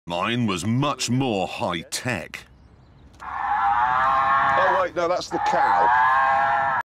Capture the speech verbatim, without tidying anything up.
Mine was much more high-tech. Oh, wait, no, that's the cow.